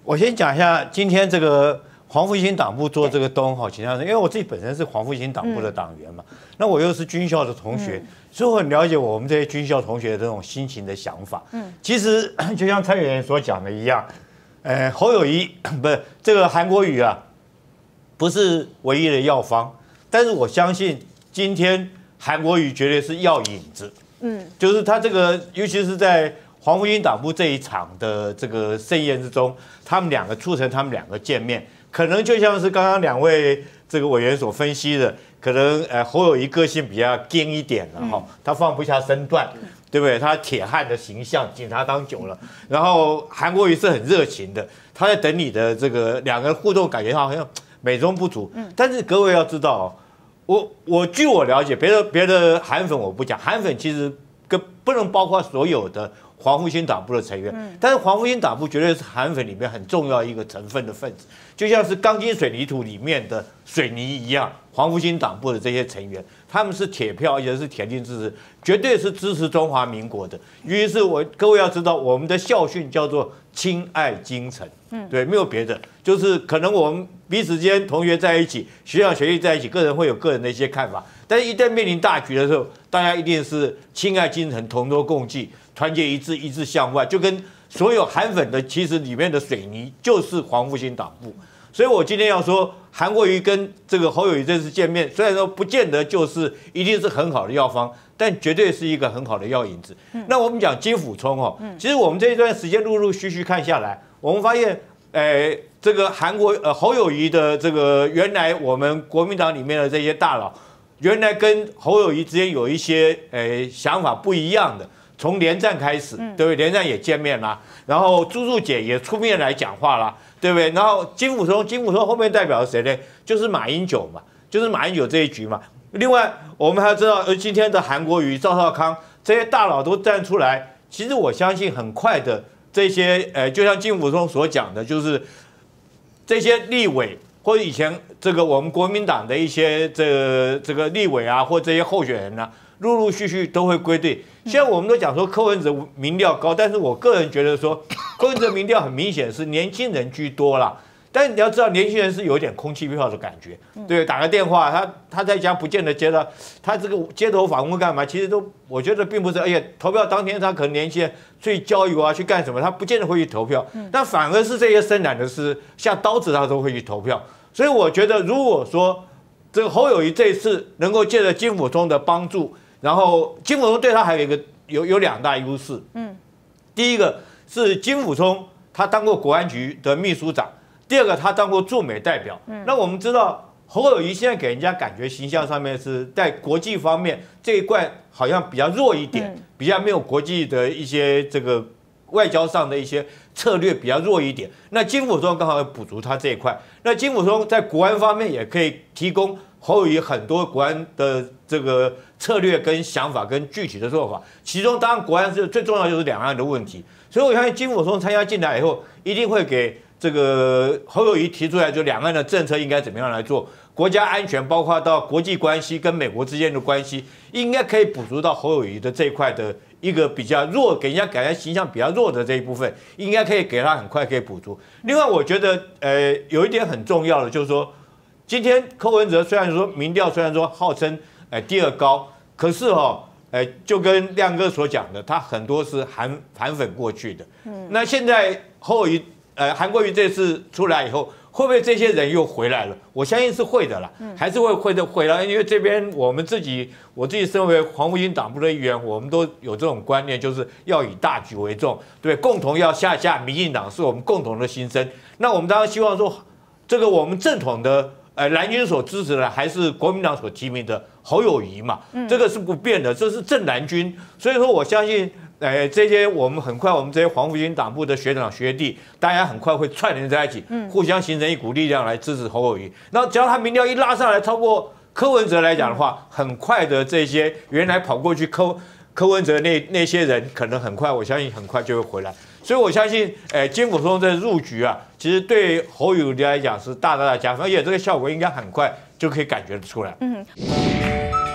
我先讲一下今天这个黄复兴党部做这个东哈，其他人，因为我自己本身是黄复兴党部的党员嘛，那我又是军校的同学，所以我很了解我们这些军校同学的这种心情的想法。其实就像蔡委员所讲的一样，侯友宜不是这个韩国瑜啊，不是唯一的药方，但是我相信今天韩国瑜绝对是药引子。就是他这个，尤其是在黄复兴党部这一场的这个盛宴之中，他们两个促成他们两个见面，可能就像是刚刚两位这个委员所分析的，可能侯友宜个性比较硬一点了哈，他放不下身段，对不对？他铁汉的形象，警察当久了，然后韩国瑜是很热情的，他在等你的这个两个人互动，感觉好像美中不足。但是各位要知道哦，我据我了解，别的韩粉我不讲，韩粉其实不能包括所有的黄复兴党部的成员，但是黄复兴党部绝对是韩粉里面很重要一个成分的分子，就像是钢筋水泥土里面的水泥一样。黄复兴党部的这些成员，他们是铁票，也是铁定支持，绝对是支持中华民国的。于是各位要知道，我们的校训叫做亲爱精诚，对，没有别的，就是可能我们彼此间同学在一起，学长学弟在一起，个人会有个人的一些看法，但是一旦面临大局的时候，大家一定是亲爱精诚，同舟共济，团结一致，一致向外，就跟所有韩粉的其实里面的水泥就是黄复兴党部。所以我今天要说，韩国瑜跟这个侯友宜这次见面，虽然说不见得就是一定是很好的药方，但绝对是一个很好的药引子。那我们讲金溥聪哦，其实我们这一段时间陆陆续续看下来，我们发现，这个侯友宜的这个原来我们国民党里面的这些大佬，原来跟侯友宜之间有一些想法不一样的。从连战开始，对不对？连战也见面啦，然后朱树姐也出面来讲话啦，对不对？然后金溥聪后面代表谁呢？就是马英九嘛，就是马英九这一局嘛。另外，我们还知道，今天的韩国瑜、赵少康这些大佬都站出来，其实我相信很快的这些，就像金溥聪所讲的，就是这些立委或者以前这个我们国民党的一些这个立委啊，或这些候选人啊，陆陆续续都会归队。现在我们都讲说柯文哲民调高，但是我个人觉得说柯文哲民调很明显是年轻人居多啦。但是你要知道，年轻人是有点空气票的感觉，对，打个电话，他在家不见得接到，他这个街头访问干嘛？其实都我觉得并不是，而且投票当天他可能年轻人去郊游啊，去干什么，他不见得会去投票，但反而是这些深蓝的是像刀子他都会去投票。所以我觉得，如果说这个侯友宜这一次能够借着金溥聪的帮助，然后金溥聪对他还有两大优势，第一个是金溥聪他当过国安局的秘书长，第二个他当过驻美代表。那我们知道侯友宜现在给人家感觉形象上面是在国际方面这一块好像比较弱一点，比较没有国际的一些这个外交上的一些策略比较弱一点。那金溥聪刚好补足他这一块。那金溥聪在国安方面也可以提供侯友宜很多国安的这个策略跟想法跟具体的做法，其中当然国安是最重要，就是两岸的问题。所以我相信金溥聪参加进来以后，一定会给这个侯友宜提出来，就两岸的政策应该怎么样来做，国家安全包括到国际关系跟美国之间的关系，应该可以补足到侯友宜的这一块的一个比较弱，给人家感觉形象比较弱的这一部分，应该可以给他很快可以补足。另外，我觉得有一点很重要的就是说，今天柯文哲虽然说民调虽然说号称第二高，可是就跟亮哥所讲的，他很多是韩粉过去的。那现在侯友宜韩国瑜这次出来以后，会不会这些人又回来了？我相信是会的啦，还是会回来，因为这边我自己身为黄复兴党部的一员，我们都有这种观念，就是要以大局为重，对，共同要下民进党是我们共同的心声。那我们当然希望说，这个我们正统的蓝军所支持的，还是国民党所提名的侯友宜嘛，这个是不变的，这是正蓝军。所以说，我相信。这些我们很快，我们这些黄复兴党部的学长学弟，大家很快会串联在一起，互相形成一股力量来支持侯友宜。然后只要他民调一拉上来，超过柯文哲来讲的话，很快的这些原来跑过去柯文哲那些人，可能很快，我相信很快就会回来。所以我相信，金溥聪这入局啊，其实对侯友宜来讲是大大的加分，而且这个效果应该很快就可以感觉得出来。